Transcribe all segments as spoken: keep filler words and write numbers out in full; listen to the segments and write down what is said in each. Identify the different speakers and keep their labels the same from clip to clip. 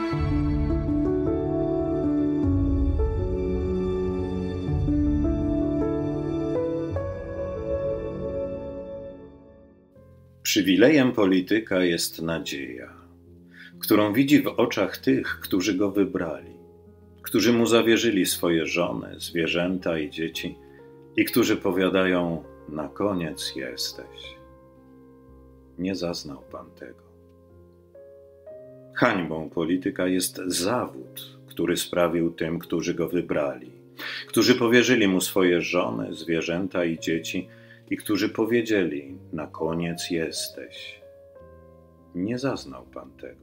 Speaker 1: Przywilejem polityka jest nadzieja, którą widzi w oczach tych, którzy go wybrali, którzy mu zawierzyli swoje żony, zwierzęta i dzieci i którzy powiadają: na koniec jesteś. Nie zaznał pan tego. Hańbą polityka jest zawód, który sprawił tym, którzy go wybrali, którzy powierzyli mu swoje żony, zwierzęta i dzieci i którzy powiedzieli: na koniec jesteś. Nie zaznał pan tego.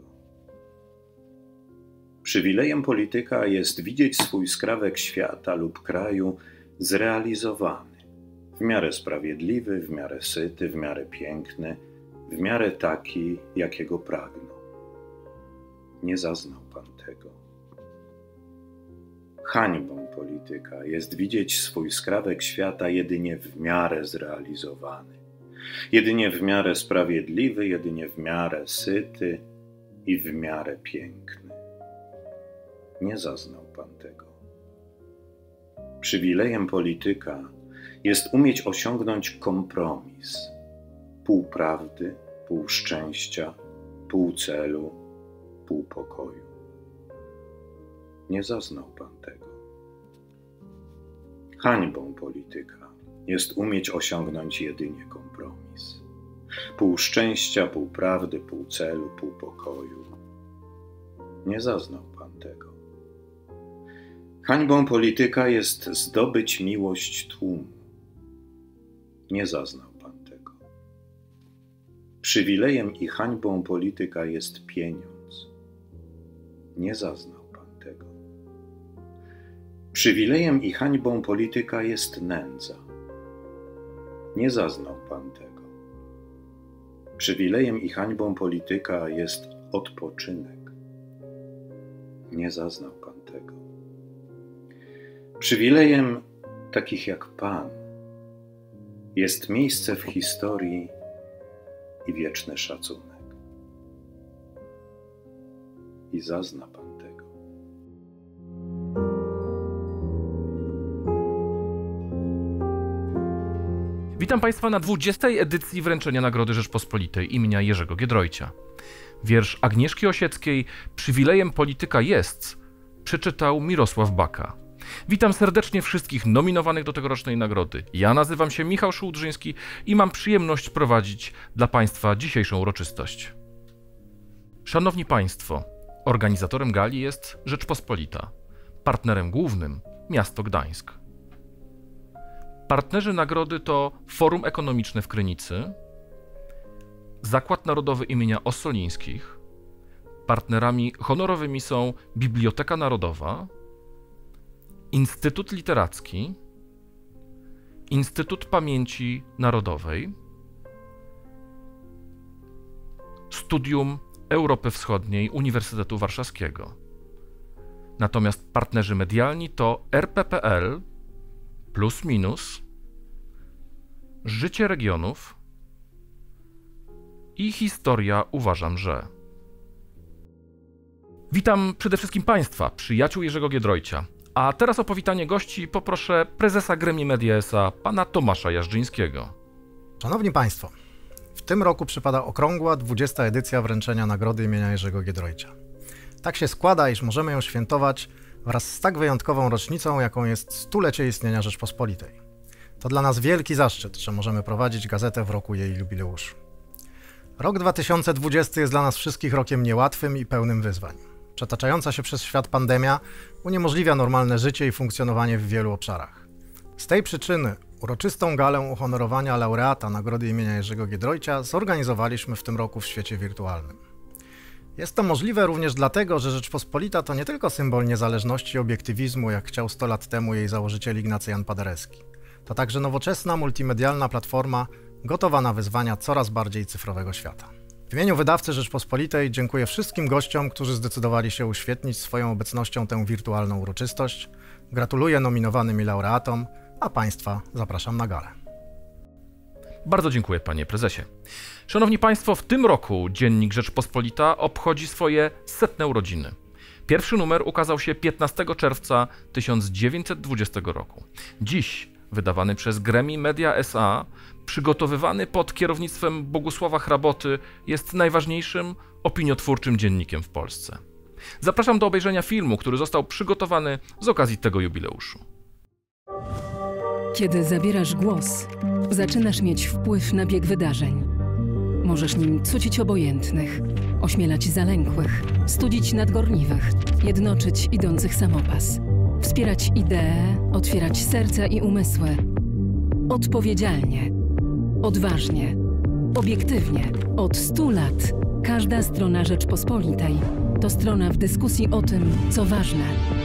Speaker 1: Przywilejem polityka jest widzieć swój skrawek świata lub kraju zrealizowany, w miarę sprawiedliwy, w miarę syty, w miarę piękny, w miarę taki, jakiego pragnął. Nie zaznał pan tego. Hańbą polityka jest widzieć swój skrawek świata jedynie w miarę zrealizowany, jedynie w miarę sprawiedliwy, jedynie w miarę syty i w miarę piękny. Nie zaznał pan tego. Przywilejem polityka jest umieć osiągnąć kompromis, pół prawdy, pół szczęścia, pół celu, pół pokoju. Nie zaznał pan tego. Hańbą polityka jest umieć osiągnąć jedynie kompromis, pół szczęścia, pół prawdy, pół celu, pół pokoju. Nie zaznał pan tego. Hańbą polityka jest zdobyć miłość tłumu. Nie zaznał pan tego. Przywilejem i hańbą polityka jest pieniądz. Nie zaznał pan tego. Przywilejem i hańbą polityka jest nędza. Nie zaznał pan tego. Przywilejem i hańbą polityka jest odpoczynek. Nie zaznał pan tego. Przywilejem takich jak pan jest miejsce w historii i wieczny szacunek. I zazna pan tego.
Speaker 2: Witam Państwa na dwudziestej edycji wręczenia Nagrody Rzeczpospolitej imienia Jerzego Giedroycia. Wiersz Agnieszki Osieckiej „Przywilejem polityka jest” przeczytał Mirosław Baka. Witam serdecznie wszystkich nominowanych do tegorocznej nagrody. Ja nazywam się Michał Szułdrzyński i mam przyjemność prowadzić dla Państwa dzisiejszą uroczystość. Szanowni Państwo, organizatorem gali jest Rzeczpospolita, partnerem głównym miasto Gdańsk. Partnerzy nagrody to Forum Ekonomiczne w Krynicy, Zakład Narodowy imienia Ossolińskich, partnerami honorowymi są Biblioteka Narodowa, Instytut Literacki, Instytut Pamięci Narodowej, Studium Europy Wschodniej Uniwersytetu Warszawskiego. Natomiast partnerzy medialni to R P P L, Plus Minus, Życie Regionów i Historia Uważam, że. Witam przede wszystkim Państwa, przyjaciół Jerzego Giedroycia. A teraz o powitanie gości poproszę prezesa Gremi Media S A, pana Tomasza Jarzyńskiego.
Speaker 3: Szanowni Państwo, w tym roku przypada okrągła dwudziesta edycja wręczenia Nagrody imienia Jerzego Giedroycia. Tak się składa, iż możemy ją świętować wraz z tak wyjątkową rocznicą, jaką jest stulecie istnienia Rzeczpospolitej. To dla nas wielki zaszczyt, że możemy prowadzić gazetę w roku jej jubileuszu. Rok dwa tysiące dwudziesty jest dla nas wszystkich rokiem niełatwym i pełnym wyzwań. Przetaczająca się przez świat pandemia uniemożliwia normalne życie i funkcjonowanie w wielu obszarach. Z tej przyczyny uroczystą galę uhonorowania laureata Nagrody imienia Jerzego Giedroycia zorganizowaliśmy w tym roku w świecie wirtualnym. Jest to możliwe również dlatego, że Rzeczpospolita to nie tylko symbol niezależności i obiektywizmu, jak chciał sto lat temu jej założyciel Ignacy Jan Paderewski. To także nowoczesna, multimedialna platforma gotowa na wyzwania coraz bardziej cyfrowego świata. W imieniu wydawcy Rzeczpospolitej dziękuję wszystkim gościom, którzy zdecydowali się uświetnić swoją obecnością tę wirtualną uroczystość. Gratuluję nominowanym i laureatom, a Państwa zapraszam na galę.
Speaker 2: Bardzo dziękuję, panie prezesie. Szanowni Państwo, w tym roku Dziennik Rzeczpospolita obchodzi swoje setne urodziny. Pierwszy numer ukazał się piętnastego czerwca tysiąc dziewięćset dwudziestego roku. Dziś wydawany przez Gremi Media S A, przygotowywany pod kierownictwem Bogusława Hraboty, jest najważniejszym opiniotwórczym dziennikiem w Polsce. Zapraszam do obejrzenia filmu, który został przygotowany z okazji tego jubileuszu.
Speaker 4: Kiedy zabierasz głos, zaczynasz mieć wpływ na bieg wydarzeń. Możesz nim cucić obojętnych, ośmielać zalękłych, studzić nadgorliwych, jednoczyć idących samopas, wspierać idee, otwierać serca i umysły. Odpowiedzialnie, odważnie, obiektywnie. Od stu lat każda strona Rzeczpospolitej to strona w dyskusji o tym, co ważne.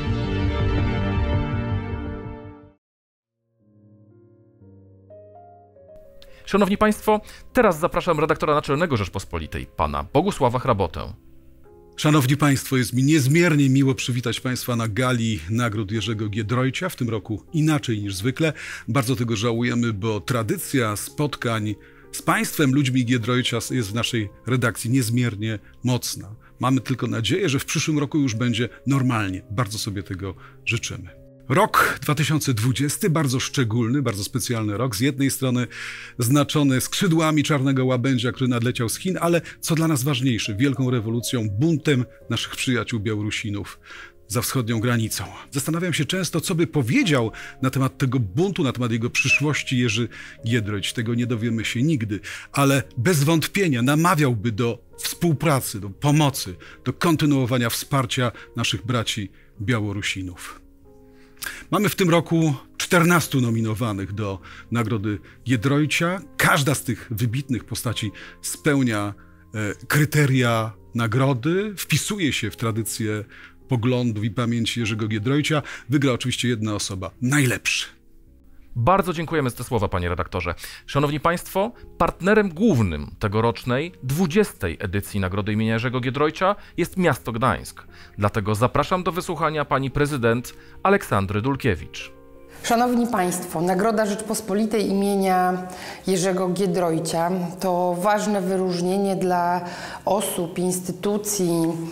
Speaker 2: Szanowni Państwo, teraz zapraszam redaktora naczelnego Rzeczpospolitej, pana Bogusława Hrabotę.
Speaker 5: Szanowni Państwo, jest mi niezmiernie miło przywitać Państwa na gali nagród Jerzego Giedroycia. W tym roku inaczej niż zwykle. Bardzo tego żałujemy, bo tradycja spotkań z Państwem, ludźmi Giedroycia jest w naszej redakcji niezmiernie mocna. Mamy tylko nadzieję, że w przyszłym roku już będzie normalnie. Bardzo sobie tego życzymy. Rok dwa tysiące dwudziesty, bardzo szczególny, bardzo specjalny rok. Z jednej strony znaczony skrzydłami czarnego łabędzia, który nadleciał z Chin, ale co dla nas ważniejsze, wielką rewolucją, buntem naszych przyjaciół Białorusinów za wschodnią granicą. Zastanawiam się często, co by powiedział na temat tego buntu, na temat jego przyszłości Jerzy Giedroyć. Tego nie dowiemy się nigdy, ale bez wątpienia namawiałby do współpracy, do pomocy, do kontynuowania wsparcia naszych braci Białorusinów. Mamy w tym roku czternastu nominowanych do Nagrody Giedroycia. Każda z tych wybitnych postaci spełnia e, kryteria nagrody, wpisuje się w tradycję poglądów i pamięci Jerzego Giedroycia. Wygra oczywiście jedna osoba, najlepszy.
Speaker 2: Bardzo dziękujemy za te słowa, panie redaktorze. Szanowni Państwo, partnerem głównym tegorocznej dwudziestej edycji Nagrody imienia Jerzego Giedroycia jest miasto Gdańsk. Dlatego zapraszam do wysłuchania pani prezydent Aleksandry Dulkiewicz.
Speaker 6: Szanowni Państwo, Nagroda Rzeczpospolitej imienia Jerzego Giedroycia to ważne wyróżnienie dla osób, instytucji,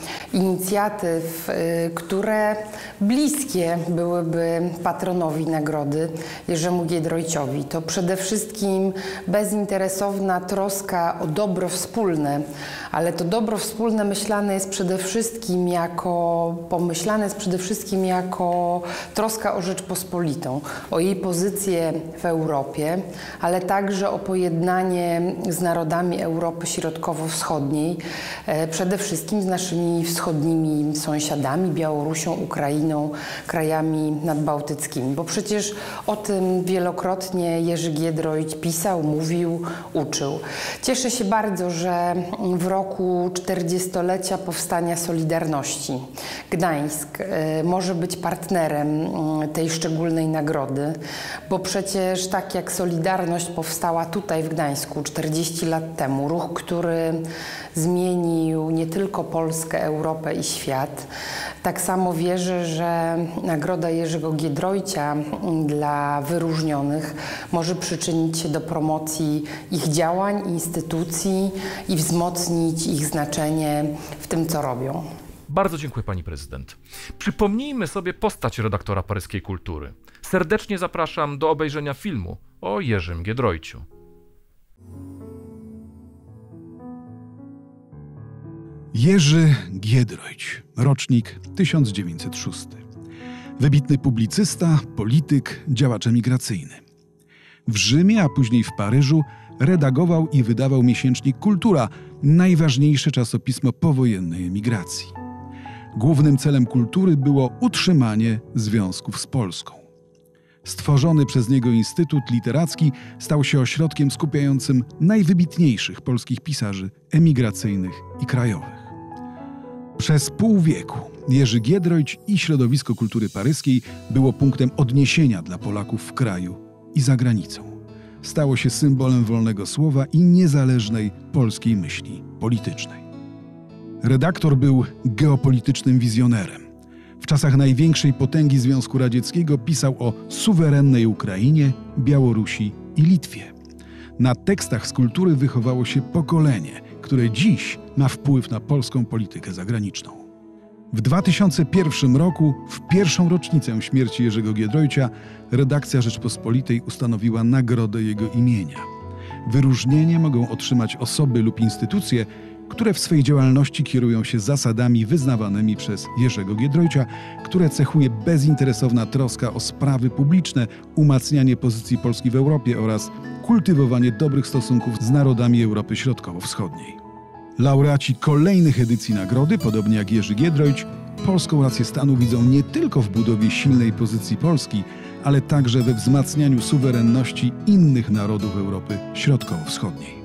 Speaker 6: inicjatyw, które bliskie byłyby patronowi nagrody Jerzemu Giedroyciowi. To przede wszystkim bezinteresowna troska o dobro wspólne, ale to dobro wspólne myślane jest przede wszystkim jako, pomyślane jest przede wszystkim jako troska o Rzeczpospolitą, o jej pozycję w Europie, ale także o pojednanie z narodami Europy Środkowo-Wschodniej, przede wszystkim z naszymi wschodnimi sąsiadami, Białorusią, Ukrainą, krajami nadbałtyckimi. Bo przecież o tym wielokrotnie Jerzy Giedroyć pisał, mówił, uczył. Cieszę się bardzo, że w roku czterdziestolecia powstania Solidarności Gdańsk może być partnerem tej szczególnej nagrody. Bo przecież tak jak Solidarność powstała tutaj w Gdańsku czterdzieści lat temu, ruch, który zmienił nie tylko Polskę, Europę i świat, tak samo wierzę, że Nagroda Jerzego Giedroycia dla wyróżnionych może przyczynić się do promocji ich działań, instytucji i wzmocnić ich znaczenie w tym, co robią.
Speaker 2: Bardzo dziękuję pani prezydent. Przypomnijmy sobie postać redaktora Paryskiej Kultury. Serdecznie zapraszam do obejrzenia filmu o Jerzym Giedroyciu.
Speaker 7: Jerzy Giedroyć, rocznik tysiąc dziewięćset szósty. Wybitny publicysta, polityk, działacz emigracyjny. W Rzymie, a później w Paryżu redagował i wydawał miesięcznik Kultura, najważniejsze czasopismo powojennej emigracji. Głównym celem Kultury było utrzymanie związków z Polską. Stworzony przez niego Instytut Literacki stał się ośrodkiem skupiającym najwybitniejszych polskich pisarzy emigracyjnych i krajowych. Przez pół wieku Jerzy Giedroyć i środowisko kultury paryskiej było punktem odniesienia dla Polaków w kraju i za granicą. Stało się symbolem wolnego słowa i niezależnej polskiej myśli politycznej. Redaktor był geopolitycznym wizjonerem. W czasach największej potęgi Związku Radzieckiego pisał o suwerennej Ukrainie, Białorusi i Litwie. Na tekstach z kultury wychowało się pokolenie, które dziś ma wpływ na polską politykę zagraniczną. W dwa tysiące pierwszym roku, w pierwszą rocznicę śmierci Jerzego Giedroycia, redakcja Rzeczpospolitej ustanowiła nagrodę jego imienia. Wyróżnienie mogą otrzymać osoby lub instytucje, które w swej działalności kierują się zasadami wyznawanymi przez Jerzego Giedroycia, które cechuje bezinteresowna troska o sprawy publiczne, umacnianie pozycji Polski w Europie oraz kultywowanie dobrych stosunków z narodami Europy Środkowo-Wschodniej. Laureaci kolejnych edycji nagrody, podobnie jak Jerzy Giedroyć, polską rację stanu widzą nie tylko w budowie silnej pozycji Polski, ale także we wzmacnianiu suwerenności innych narodów Europy Środkowo-Wschodniej.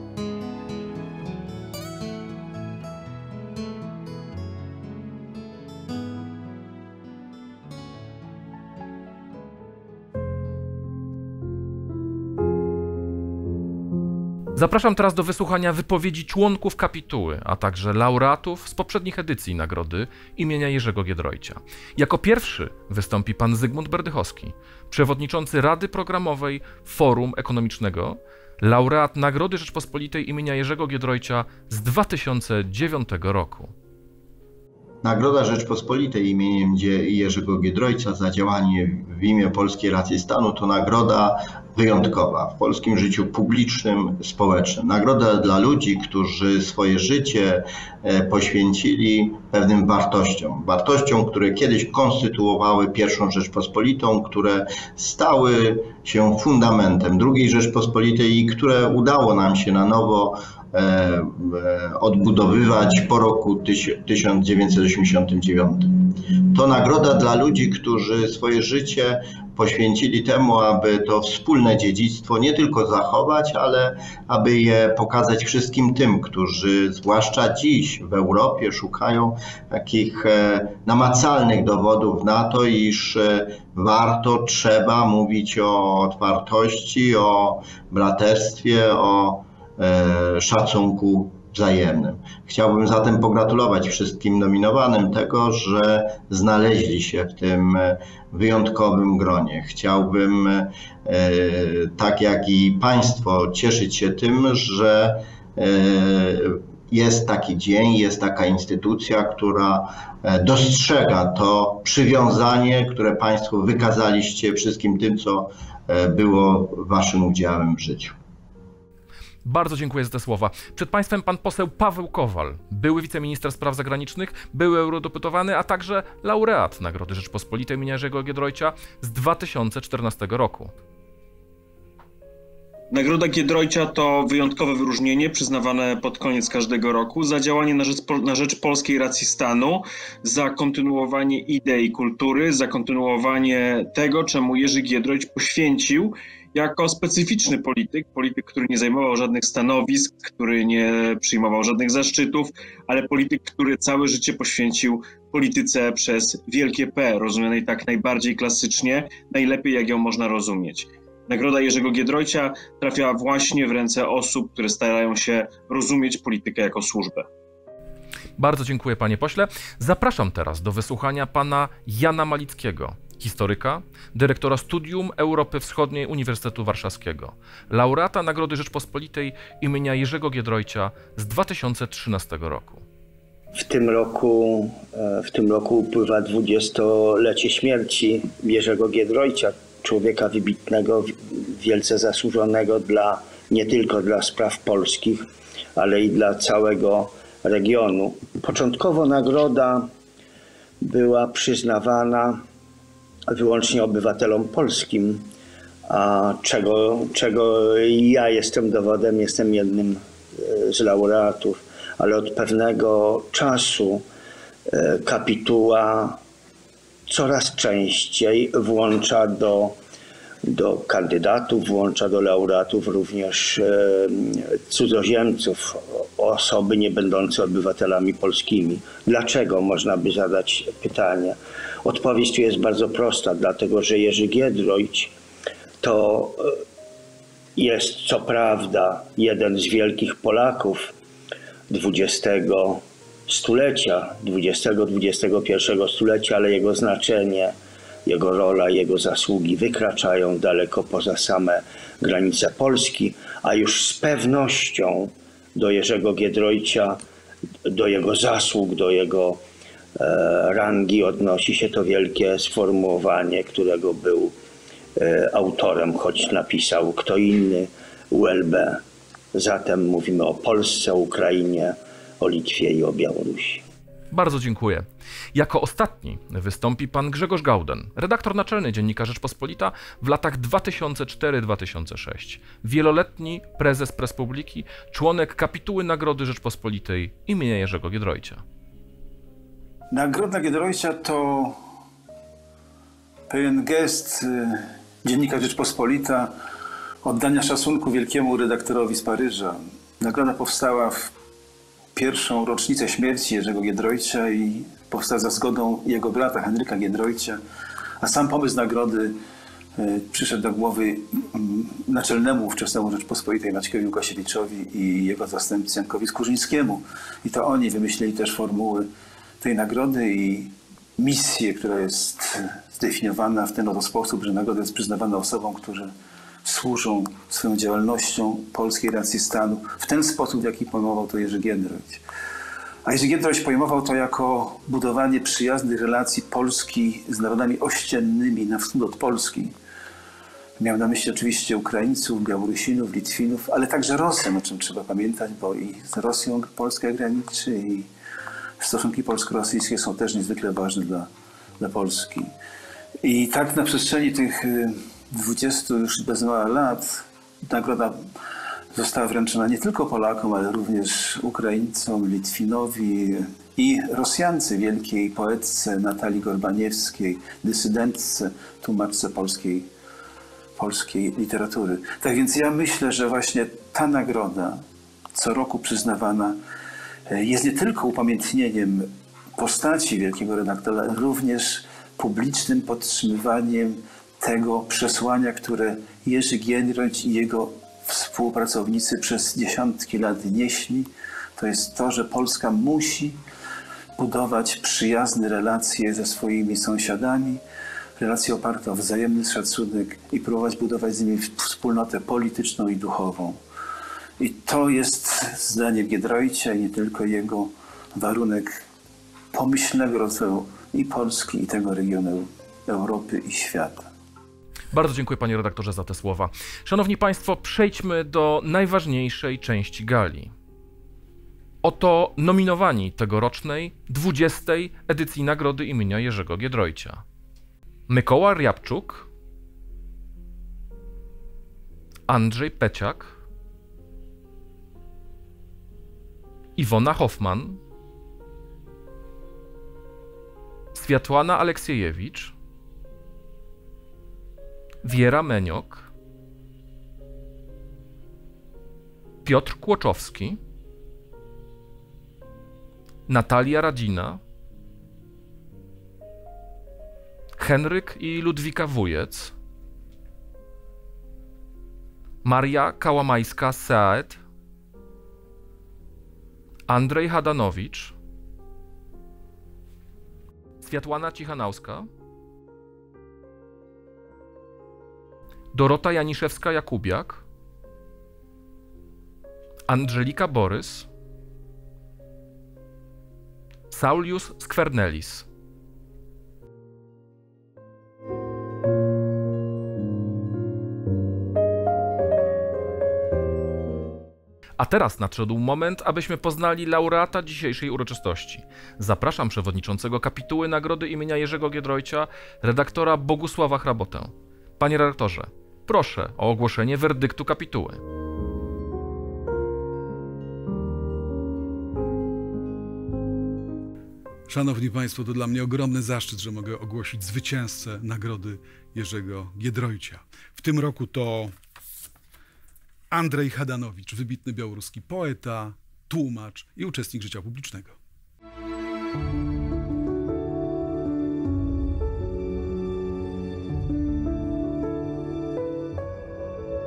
Speaker 2: Zapraszam teraz do wysłuchania wypowiedzi członków kapituły, a także laureatów z poprzednich edycji nagrody imienia Jerzego Giedroycia. Jako pierwszy wystąpi pan Zygmunt Berdychowski, przewodniczący Rady Programowej Forum Ekonomicznego, laureat Nagrody Rzeczpospolitej imienia Jerzego Giedroycia z dwa tysiące dziewiątego roku.
Speaker 8: Nagroda Rzeczpospolitej imieniem Jerzego Giedroycia za działanie w imię polskiej racji stanu to nagroda wyjątkowa w polskim życiu publicznym, społecznym. Nagroda dla ludzi, którzy swoje życie poświęcili pewnym wartościom. Wartościom, które kiedyś konstytuowały pierwszą Rzeczpospolitą, które stały się fundamentem drugiej Rzeczpospolitej i które udało nam się na nowo odbudowywać po roku tysiąc dziewięćset osiemdziesiątym dziewiątym. To nagroda dla ludzi, którzy swoje życie poświęcili temu, aby to wspólne dziedzictwo nie tylko zachować, ale aby je pokazać wszystkim tym, którzy zwłaszcza dziś w Europie szukają takich namacalnych dowodów na to, iż warto, trzeba mówić o otwartości, o braterstwie, o szacunku wzajemnym. Chciałbym zatem pogratulować wszystkim nominowanym tego, że znaleźli się w tym wyjątkowym gronie. Chciałbym, tak jak i Państwo, cieszyć się tym, że jest taki dzień, jest taka instytucja, która dostrzega to przywiązanie, które Państwo wykazaliście wszystkim tym, co było Waszym udziałem w życiu.
Speaker 2: Bardzo dziękuję za te słowa. Przed Państwem pan poseł Paweł Kowal, były wiceminister spraw zagranicznych, były eurodeputowany, a także laureat Nagrody Rzeczpospolitej imienia Jerzego Giedroycia z dwa tysiące czternastego roku.
Speaker 9: Nagroda Giedroycia to wyjątkowe wyróżnienie przyznawane pod koniec każdego roku za działanie na rzecz, na rzecz polskiej racji stanu, za kontynuowanie idei kultury, za kontynuowanie tego, czemu Jerzy Giedroyć poświęcił jako specyficzny polityk, polityk, który nie zajmował żadnych stanowisk, który nie przyjmował żadnych zaszczytów, ale polityk, który całe życie poświęcił polityce przez wielkie P, rozumianej tak najbardziej klasycznie, najlepiej jak ją można rozumieć. Nagroda Jerzego Giedroycia trafia właśnie w ręce osób, które starają się rozumieć politykę jako służbę.
Speaker 2: Bardzo dziękuję, panie pośle. Zapraszam teraz do wysłuchania pana Jana Malickiego, historyka, dyrektora Studium Europy Wschodniej Uniwersytetu Warszawskiego, laureata Nagrody Rzeczpospolitej imienia Jerzego Giedroycia z dwa tysiące trzynastego roku.
Speaker 10: W tym roku, w tym roku upływa dwudziestolecie śmierci Jerzego Giedroycia, człowieka wybitnego, wielce zasłużonego dla, nie tylko dla spraw polskich, ale i dla całego regionu. Początkowo nagroda była przyznawana wyłącznie obywatelom polskim, a czego, czego ja jestem dowodem, jestem jednym z laureatów, ale od pewnego czasu kapituła coraz częściej włącza do, do kandydatów, włącza do laureatów również cudzoziemców, osoby nie będące obywatelami polskimi. Dlaczego, można by zadać pytanie. Odpowiedź tu jest bardzo prosta, dlatego że Jerzy Giedroyć to jest co prawda jeden z wielkich Polaków dwudziestego stulecia, dwudziestego dwudziestego pierwszego stulecia, ale jego znaczenie, jego rola, jego zasługi wykraczają daleko poza same granice Polski, a już z pewnością do Jerzego Giedroycia, do jego zasług, do jego rangi odnosi się to wielkie sformułowanie, którego był autorem, choć napisał kto inny, U L B. Zatem mówimy o Polsce, o Ukrainie, o Litwie i o Białorusi.
Speaker 2: Bardzo dziękuję. Jako ostatni wystąpi pan Grzegorz Gałden, redaktor naczelny Dziennika Rzeczpospolita w latach dwa tysiące czwarty do dwa tysiące szóstego. Wieloletni prezes Press Publiki, członek kapituły Nagrody Rzeczpospolitej imienia Jerzego Giedroycia.
Speaker 11: Nagroda Giedroycia to pewien gest Dziennika Rzeczpospolita oddania szacunku wielkiemu redaktorowi z Paryża. Nagroda powstała w pierwszą rocznicę śmierci Jerzego Giedroycia i powstała za zgodą jego brata Henryka Giedroycia, a sam pomysł nagrody przyszedł do głowy naczelnemu ówczesnemu Rzeczpospolitej Maćkowi Łukasiewiczowi i jego zastępcy Jankowi Skurzyńskiemu. I to oni wymyślili też formuły tej nagrody i misję, która jest zdefiniowana w ten oto sposób, że nagroda jest przyznawana osobom, którzy służą swoją działalnością polskiej racji stanu w ten sposób, w jaki pojmował to Jerzy Giedroyć. A Jerzy Giedroyć pojmował to jako budowanie przyjaznych relacji Polski z narodami ościennymi na wschód od Polski. Miał na myśli oczywiście Ukraińców, Białorusinów, Litwinów, ale także Rosjan, o czym trzeba pamiętać, bo i z Rosją Polska graniczy i stosunki polsko-rosyjskie są też niezwykle ważne dla, dla Polski. I tak na przestrzeni tych dwudziestu już bez mała lat nagroda została wręczona nie tylko Polakom, ale również Ukraińcom, Litwinowi i Rosjance, wielkiej poetce Natalii Gorbaniewskiej, dysydentce, tłumaczce polskiej, polskiej literatury. Tak więc ja myślę, że właśnie ta nagroda, co roku przyznawana, jest nie tylko upamiętnieniem postaci wielkiego redaktora, ale również publicznym podtrzymywaniem tego przesłania, które Jerzy Giedroyć i jego współpracownicy przez dziesiątki lat nieśli. To jest to, że Polska musi budować przyjazne relacje ze swoimi sąsiadami, relacje oparte o wzajemny szacunek i próbować budować z nimi wspólnotę polityczną i duchową. I to jest zdaniem Giedroycia i nie tylko jego warunek pomyślnego rozwoju i Polski, i tego regionu Europy i świata.
Speaker 2: Bardzo dziękuję panie redaktorze za te słowa. Szanowni państwo, przejdźmy do najważniejszej części gali. Oto nominowani tegorocznej dwudziestej edycji Nagrody imienia Jerzego Giedroycia. Mykoła Riabczuk, Andrzej Peciak, Iwona Hoffman, Światłana Aleksiejewicz, Wiera Meniok, Piotr Kłoczowski, Natalia Radzina, Henryk i Ludwika Wujec, Maria Kałamajska-Seaet, Andrzej Hadanowicz, Światłana Cichanauska, Dorota Janiszewska-Jakubiak, Angelika Borys, Saulius Skwernelis. A teraz nadszedł moment, abyśmy poznali laureata dzisiejszej uroczystości. Zapraszam przewodniczącego kapituły Nagrody imienia Jerzego Giedroycia, redaktora Bogusława Hrabotę. Panie redaktorze, proszę o ogłoszenie werdyktu kapituły.
Speaker 5: Szanowni Państwo, to dla mnie ogromny zaszczyt, że mogę ogłosić zwycięzcę Nagrody Jerzego Giedroycia. W tym roku to Andrzej Hadanowicz, wybitny białoruski poeta, tłumacz i uczestnik życia publicznego.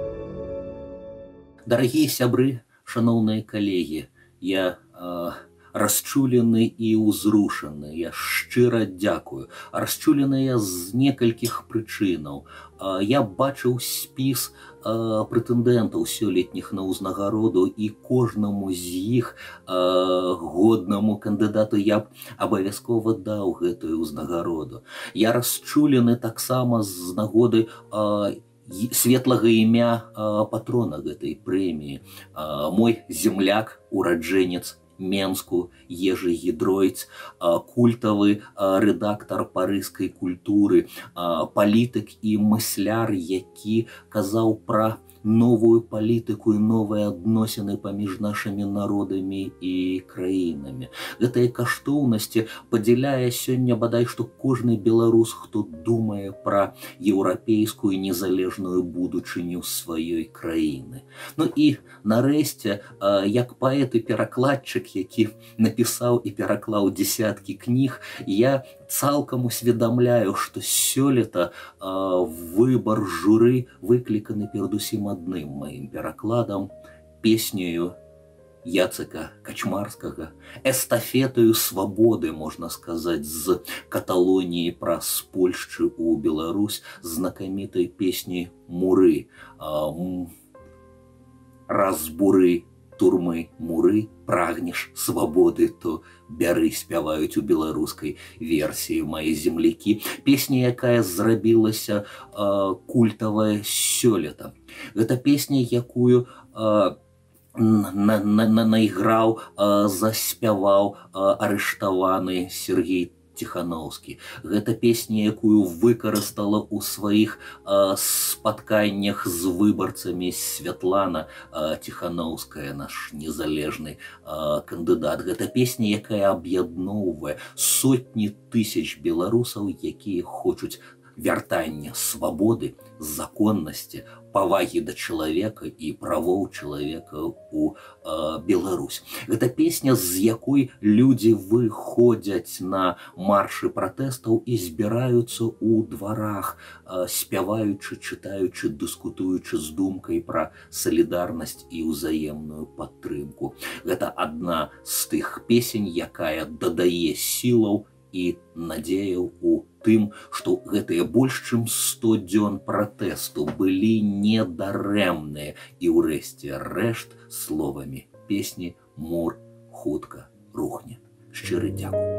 Speaker 12: Дорогие сябры, шановные коллеги, я э, расчулены і ўзрушаны. Я шчыра дзякую. Расчуленыя з некалькіх прычынаў. Я бачыў спіс прэтэндэнтаў сёлетніх на ўзнагароду, і кожнаму з іх годнаму кандыдату я б абавязкова даў гэтую ўзнагароду. Я расчулены таксама з нагоды светлага імя патрона гэтай прэміі. Мой земляк, ураджэнец Менску, Ежы Гідройц, культавы рэдактар парыжскай культуры, палітык і мысляр, які казаў пра новую палітыку і новыя адносіны паміж нашымі народамі і краінамі. Гэтыя каштоўнасці падзяляе сёння бадай што кожны беларус, хто думае пра еўрапейскую незалежную будучыню сваёй краіны. Ну і нарэшце, як паэт і перакладчык, які напісаў і пераклаў дзесяткі кніг, я цалкам усведамляю, што сёлета выбар журы выкліканы перадусім адным маім перакладам, песняю Яцека Качмарскага, эстафетаю свабоды, можна сказаць, з Каталоніі праз Польшчы ў Беларусь, знакамітай песні Муры. Раз буры турмы муры, прагнеш свабоды, то бяры, спяваюць у беларускай версіі мае землякі. Песня, якая зрабілася культавая сёлета. Гэта песня, якую наіграў, заспяваў арыштаваны Сергей Тихановскі. Гэта песня, якую выкарыстала ў сваіх спатканнях з выбарцамі Святлана Тихановская, наш незалежны кандыдат. Гэта песня, якая аб'ядноўвае сотні тысяч беларусаў, якія хочуць вяртання свабоды, законнасці, павагі да чалавека і правоў чалавека ў Беларусь. Гэта песня, з якой людзі выходзяць на маршы пратэстаў і збіраюцца ў дварах, спяваючы, чытаючы, дыскутуючы з думкай пра салідарнасць і ўзаемную падтрымку. Гэта адна з тых песень, якая дадае сілаў і надзеяў у тым, што гэтыя больш чым сто дзён пратэсту былі недарэмныя, і ўрэшце рэшт словамі песні «Мур хутка рухне». Шчыры дзякуй.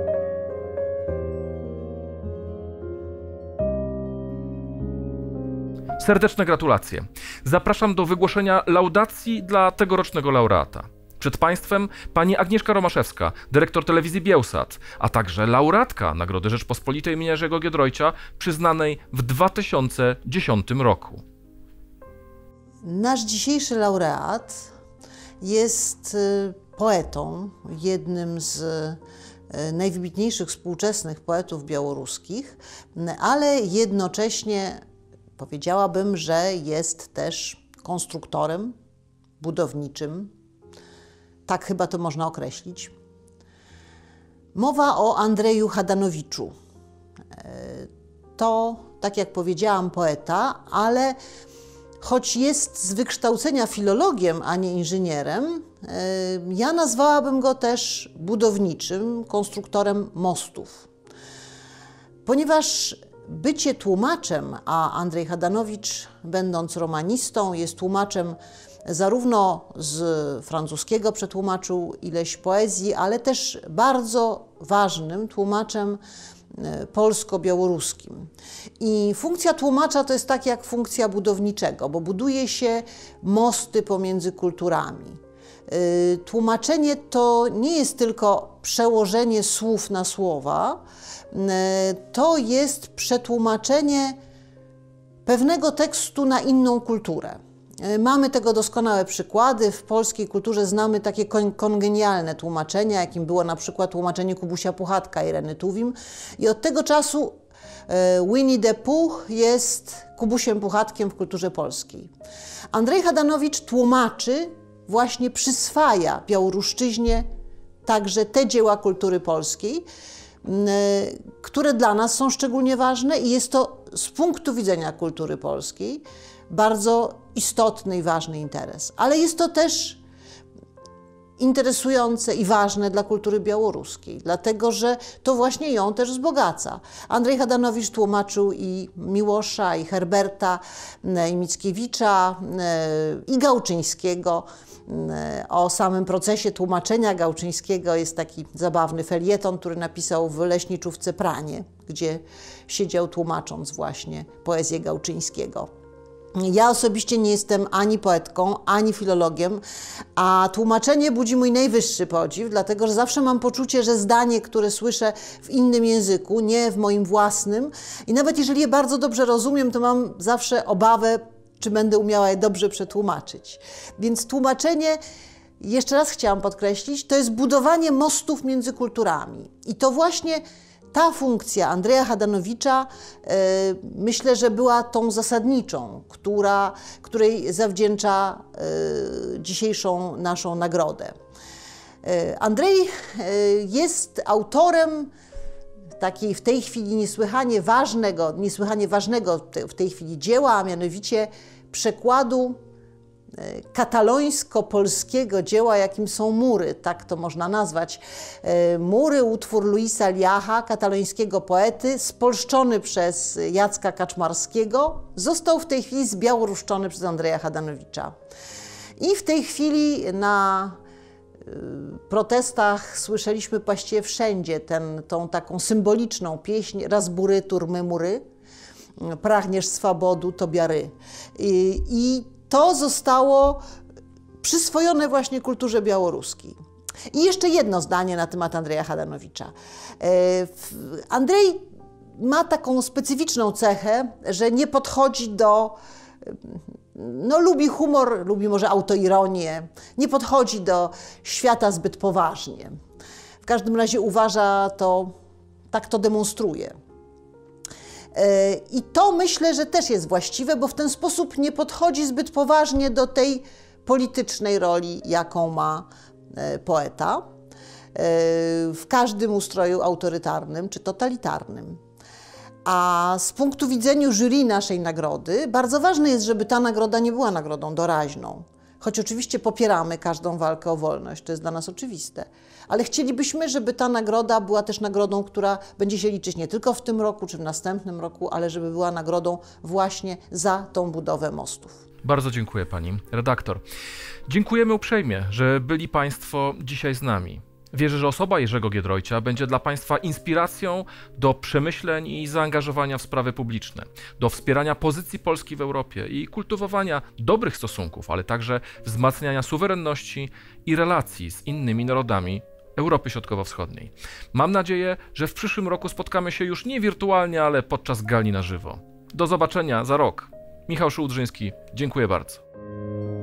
Speaker 2: Serdeczne gratulacje. Zapraszam do wygłoszenia laudacji dla tegorocznego laureata. Przed Państwem pani Agnieszka Romaszewska, dyrektor telewizji Bielsat, a także laureatka Nagrody Rzeczpospolitej imienia Jerzego Giedroycia, przyznanej w dwa tysiące dziesiątym roku.
Speaker 13: Nasz dzisiejszy laureat jest poetą, jednym z najwybitniejszych współczesnych poetów białoruskich, ale jednocześnie powiedziałabym, że jest też konstruktorem budowniczym. Tak chyba to można określić. Mowa o Andrzeju Hadanowiczu. To, tak jak powiedziałam, poeta, ale choć jest z wykształcenia filologiem, a nie inżynierem, ja nazwałabym go też budowniczym, konstruktorem mostów. Ponieważ bycie tłumaczem, a Andrzej Hadanowicz, będąc romanistą, jest tłumaczem zarówno z francuskiego przetłumaczył ileś poezji, ale też bardzo ważnym tłumaczem polsko-białoruskim. I funkcja tłumacza to jest tak jak funkcja budowniczego, bo buduje się mosty pomiędzy kulturami. Tłumaczenie to nie jest tylko przełożenie słów na słowa, to jest przetłumaczenie pewnego tekstu na inną kulturę. Mamy tego doskonałe przykłady. W polskiej kulturze znamy takie kongenialne tłumaczenia, jakim było na przykład tłumaczenie Kubusia Puchatka Ireny Tuwim. I od tego czasu Winnie the Pooh jest Kubusiem Puchatkiem w kulturze polskiej. Andrzej Hadanowicz tłumaczy, właśnie przyswaja białoruszczyźnie także te dzieła kultury polskiej, które dla nas są szczególnie ważne i jest to z punktu widzenia kultury polskiej bardzo istotny i ważny interes. Ale jest to też interesujące i ważne dla kultury białoruskiej, dlatego że to właśnie ją też wzbogaca. Andrzej Hadanowicz tłumaczył i Miłosza, i Herberta, i Mickiewicza, i Gałczyńskiego. O samym procesie tłumaczenia Gałczyńskiego jest taki zabawny felieton, który napisał w leśniczówce Pranie, gdzie siedział tłumacząc właśnie poezję Gałczyńskiego. Ja osobiście nie jestem ani poetką, ani filologiem, a tłumaczenie budzi mój najwyższy podziw, dlatego że zawsze mam poczucie, że zdanie, które słyszę w innym języku, nie w moim własnym, i nawet jeżeli je bardzo dobrze rozumiem, to mam zawsze obawę, czy będę umiała je dobrze przetłumaczyć. Więc tłumaczenie, jeszcze raz chciałam podkreślić, to jest budowanie mostów między kulturami. I to właśnie ta funkcja Andrzeja Hadanowicza, yy, myślę, że była tą zasadniczą, która, której zawdzięcza yy, dzisiejszą naszą nagrodę. Yy, Andrzej yy, jest autorem takiej w tej chwili niesłychanie ważnego, niesłychanie ważnego w tej chwili dzieła, a mianowicie przekładu katalońsko-polskiego dzieła, jakim są Mury, tak to można nazwać. Mury, utwór Luisa Liacha, katalońskiego poety, spolszczony przez Jacka Kaczmarskiego, został w tej chwili zbiałoruszczony przez Andrzeja Hadanowicza. I w tej chwili na protestach słyszeliśmy właściwie wszędzie ten, tą taką symboliczną pieśń Razbury, turmy mury, pragniesz swabodu, tobiary. I, I to zostało przyswojone właśnie kulturze białoruskiej. I jeszcze jedno zdanie na temat Andrzeja Hadanowicza. Andrzej ma taką specyficzną cechę, że nie podchodzi do... No, lubi humor, lubi może autoironię, nie podchodzi do świata zbyt poważnie. W każdym razie uważa to, tak to demonstruje. I to myślę, że też jest właściwe, bo w ten sposób nie podchodzi zbyt poważnie do tej politycznej roli, jaką ma poeta w każdym ustroju autorytarnym czy totalitarnym. A z punktu widzenia jury naszej nagrody bardzo ważne jest, żeby ta nagroda nie była nagrodą doraźną. Choć oczywiście popieramy każdą walkę o wolność, to jest dla nas oczywiste. Ale chcielibyśmy, żeby ta nagroda była też nagrodą, która będzie się liczyć nie tylko w tym roku czy w następnym roku, ale żeby była nagrodą właśnie za tą budowę mostów.
Speaker 2: Bardzo dziękuję pani redaktor. Dziękujemy uprzejmie, że byli państwo dzisiaj z nami. Wierzę, że osoba Jerzego Giedroycia będzie dla państwa inspiracją do przemyśleń i zaangażowania w sprawy publiczne, do wspierania pozycji Polski w Europie i kultywowania dobrych stosunków, ale także wzmacniania suwerenności i relacji z innymi narodami Europy Środkowo-Wschodniej. Mam nadzieję, że w przyszłym roku spotkamy się już nie wirtualnie, ale podczas gali na żywo. Do zobaczenia za rok. Michał Szułdrzyński, dziękuję bardzo.